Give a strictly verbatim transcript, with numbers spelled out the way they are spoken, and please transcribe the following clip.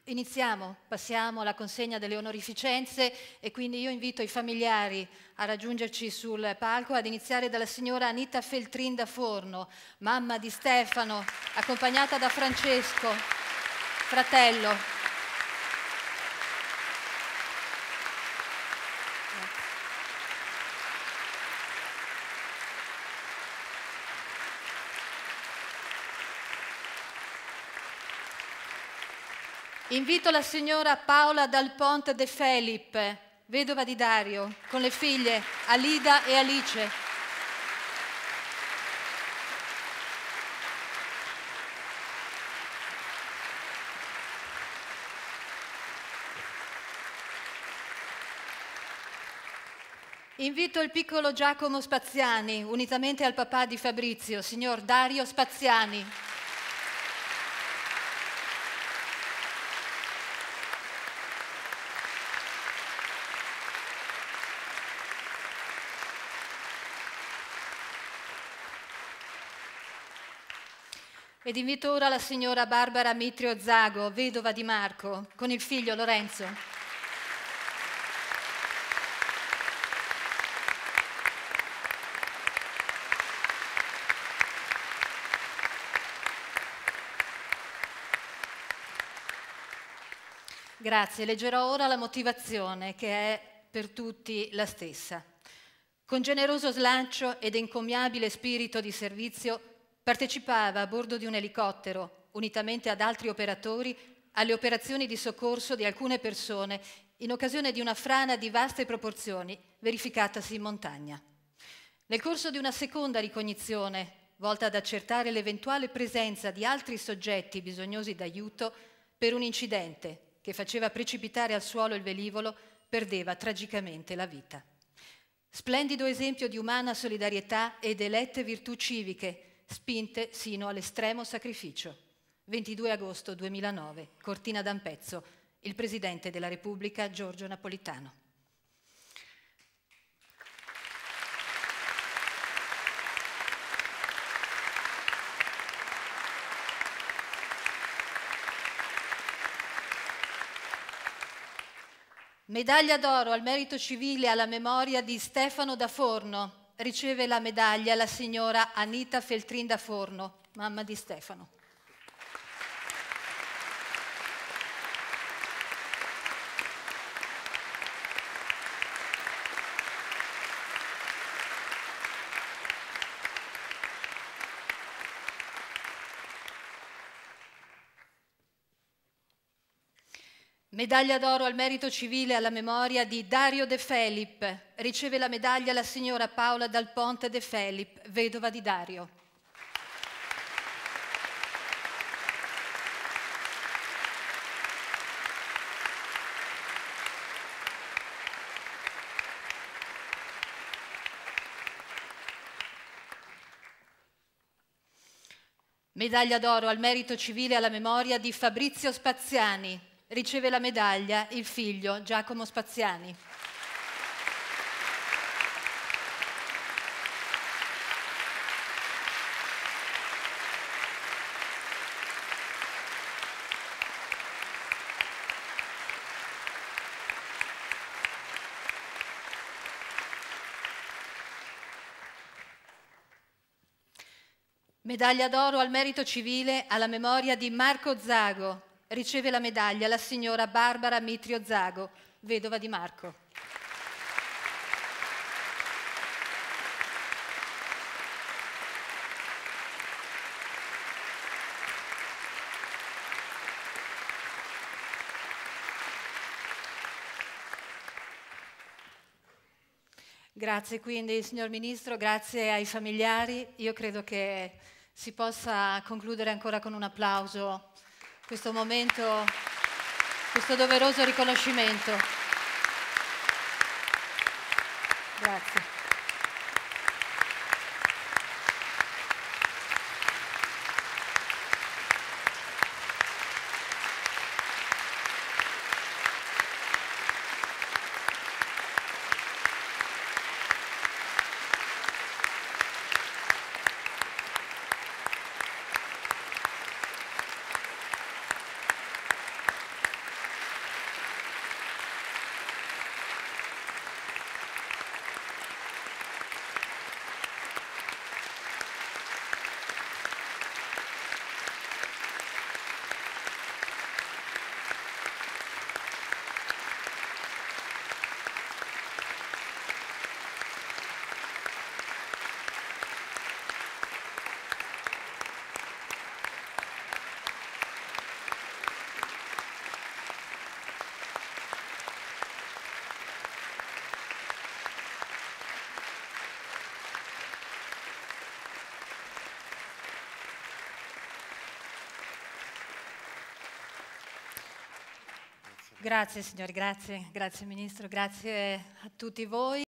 Iniziamo, passiamo alla consegna delle onorificenze e quindi io invito i familiari a raggiungerci sul palco, ad iniziare dalla signora Anita Feltrin da Forno, mamma di Stefano, accompagnata da Francesco, fratello. Invito la signora Paola Dal Ponte De Felip, vedova di Dario, con le figlie Alida e Alice. Invito il piccolo Giacomo Spaziani, unitamente al papà di Fabrizio, signor Dario Spaziani. Ed invito ora la signora Barbara Mitrio Zago, vedova di Marco, con il figlio Lorenzo. Grazie, leggerò ora la motivazione che è per tutti la stessa. Con generoso slancio ed encomiabile spirito di servizio partecipava a bordo di un elicottero, unitamente ad altri operatori, alle operazioni di soccorso di alcune persone in occasione di una frana di vaste proporzioni verificatasi in montagna. Nel corso di una seconda ricognizione, volta ad accertare l'eventuale presenza di altri soggetti bisognosi d'aiuto, per un incidente che faceva precipitare al suolo il velivolo, perdeva tragicamente la vita. Splendido esempio di umana solidarietà ed elette virtù civiche, spinte sino all'estremo sacrificio. ventidue agosto duemilanove, Cortina d'Ampezzo, il Presidente della Repubblica Giorgio Napolitano. Medaglia d'oro al merito civile alla memoria di Stefano da Forno. Riceve la medaglia la signora Anita Feltrin da Forno, mamma di Stefano. Medaglia d'oro al merito civile alla memoria di Dario De Felip. Riceve la medaglia la signora Paola Dal Ponte De Felip, vedova di Dario. Medaglia d'oro al merito civile alla memoria di Fabrizio Spaziani. Riceve la medaglia il figlio Giacomo Spaziani. Medaglia d'oro al merito civile alla memoria di Marco Zago. Riceve la medaglia la signora Barbara Mitrio Zago, vedova di Marco. Grazie quindi, signor Ministro, grazie ai familiari. Io credo che si possa concludere ancora con un applauso questo momento, questo doveroso riconoscimento. Grazie. Grazie signori, grazie, grazie Ministro, grazie a tutti voi.